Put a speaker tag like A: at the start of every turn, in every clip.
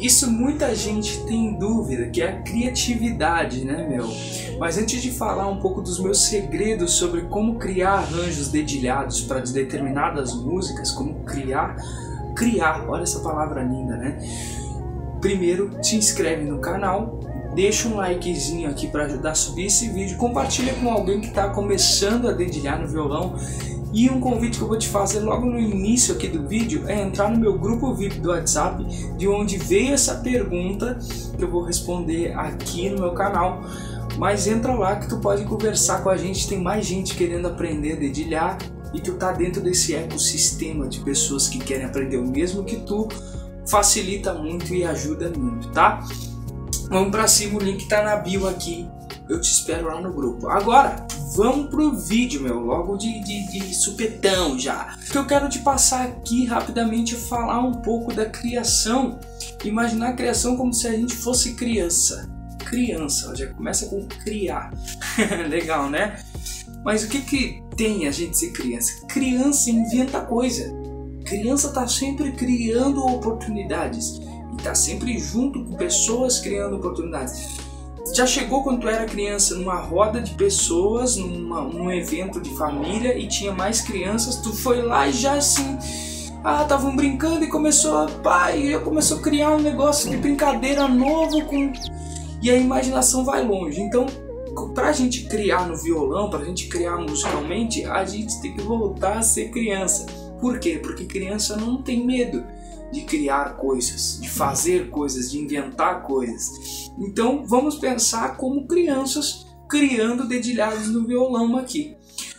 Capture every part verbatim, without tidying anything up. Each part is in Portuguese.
A: isso muita gente tem dúvida, que é a criatividade, né, meu? Mas antes de falar um pouco dos meus segredos sobre como criar arranjos dedilhados para determinadas músicas, como criar, criar, olha essa palavra linda, né? Primeiro, te inscreve no canal, deixa um likezinho aqui para ajudar a subir esse vídeo, compartilha com alguém que está começando a dedilhar no violão. E um convite que eu vou te fazer logo no início aqui do vídeo é entrar no meu grupo V I P do WhatsApp, de onde veio essa pergunta que eu vou responder aqui no meu canal. Mas entra lá que tu pode conversar com a gente, tem mais gente querendo aprender a dedilhar e tu tá dentro desse ecossistema de pessoas que querem aprender o mesmo que tu, facilita muito e ajuda muito, tá? Vamos pra cima, o link tá na bio aqui, eu te espero lá no grupo. Agora, vamos pro vídeo, meu, logo de, de, de supetão já. O que eu quero te passar aqui rapidamente é falar um pouco da criação. Imaginar a criação como se a gente fosse criança. Criança, já começa com criar. Legal, né? Mas o que que tem a gente ser criança? Criança inventa coisa. Criança tá sempre criando oportunidades. E tá sempre junto com pessoas criando oportunidades. Já chegou quando tu era criança numa roda de pessoas, numa, num evento de família e tinha mais crianças, tu foi lá e já assim, ah, estavam brincando e começou a, pai, já começou a criar um negócio de brincadeira novo com... e a imaginação vai longe. Então, pra gente criar no violão, pra gente criar musicalmente, a gente tem que voltar a ser criança. Por quê? Porque criança não tem medo de criar coisas, de fazer coisas, de inventar coisas. Então vamos pensar como crianças criando dedilhados no violão aqui.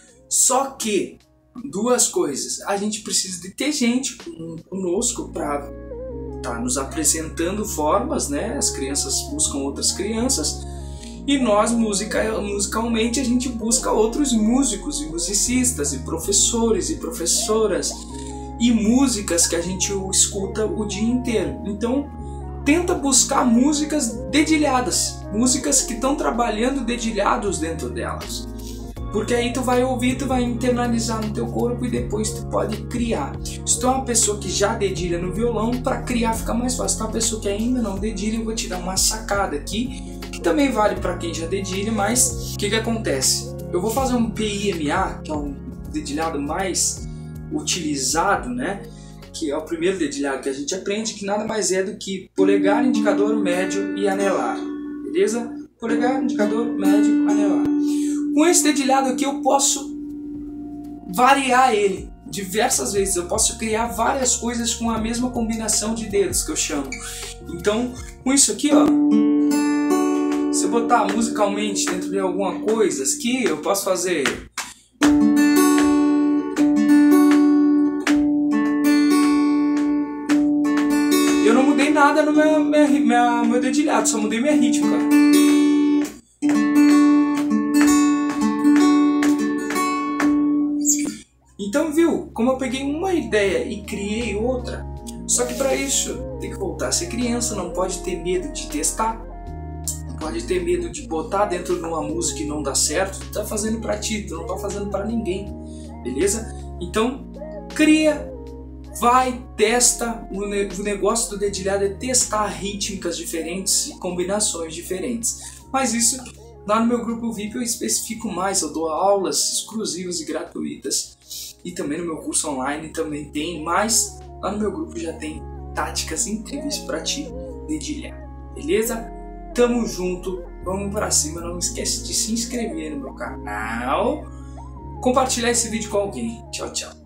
A: Só que duas coisas, a gente precisa de ter gente conosco para estar nos apresentando formas, né? As crianças buscam outras crianças e nós musica, musicalmente a gente busca outros músicos e musicistas e professores e professoras e músicas que a gente escuta o dia inteiro. Então tenta buscar músicas dedilhadas, músicas que estão trabalhando dedilhados dentro delas, porque aí tu vai ouvir, tu vai internalizar no teu corpo e depois tu pode criar. Se tu é uma pessoa que já dedilha no violão, para criar fica mais fácil. Se tu é uma pessoa que ainda não dedilha, eu vou te dar uma sacada aqui, que também vale para quem já dedilha, mas o que que acontece? Eu vou fazer um P I M A, que é um dedilhado mais utilizado, né? Que é o primeiro dedilhado que a gente aprende, que nada mais é do que polegar, indicador, médio e anelar, beleza? Polegar, indicador, médio, anelar. Com esse dedilhado aqui eu posso variar ele diversas vezes, eu posso criar várias coisas com a mesma combinação de dedos que eu chamo. Então, com isso aqui, ó, se eu botar musicalmente dentro de alguma coisa aqui, eu posso fazer... Eu não mudei nada no meu, minha, minha, meu dedilhado, só mudei minha rítmica. Então, viu? Como eu peguei uma ideia e criei outra. Só que para isso tem que voltar a ser criança, não pode ter medo de testar. Não pode ter medo de botar dentro de uma música e não dar certo. Tu tá fazendo para ti, tu não tá fazendo para ninguém. Beleza? Então, cria. Vai, testa, o negócio do dedilhado é testar rítmicas diferentes e combinações diferentes. Mas isso, lá no meu grupo V I P eu especifico mais, eu dou aulas exclusivas e gratuitas. E também no meu curso online também tem, mas lá no meu grupo já tem táticas incríveis para ti dedilhar. Beleza? Tamo junto, vamos pra cima, não esquece de se inscrever no meu canal, compartilhar esse vídeo com alguém. Tchau, tchau.